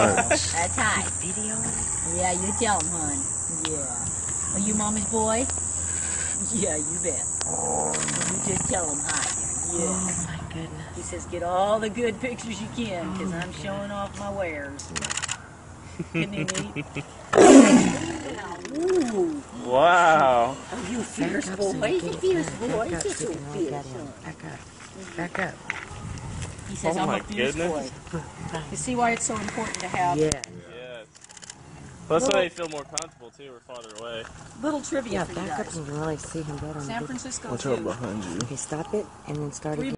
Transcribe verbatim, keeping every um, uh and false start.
much. That's hot. Video? Yeah, you tell him, hon. Yeah. Are you mama's boy? Yeah, you bet. Oh. You just tell him hi. Yeah. Oh my goodness. He says, get all the good pictures you can, because I'm showing off my wares. Isn't he neat? Ooh. Wow. Oh, you fierce boy. He's a fierce boy. He's just so fierce. Back up. Back up. He says, Oh I'm my a fierce goodness. boy. You see why it's so important to have Yeah. Yes. Plus, so they feel more comfortable too. We're farther away. little trivia Yeah, for you back up guys. and you can really see him better. San Francisco, Watch too. out behind you. Okay, stop it and then start again.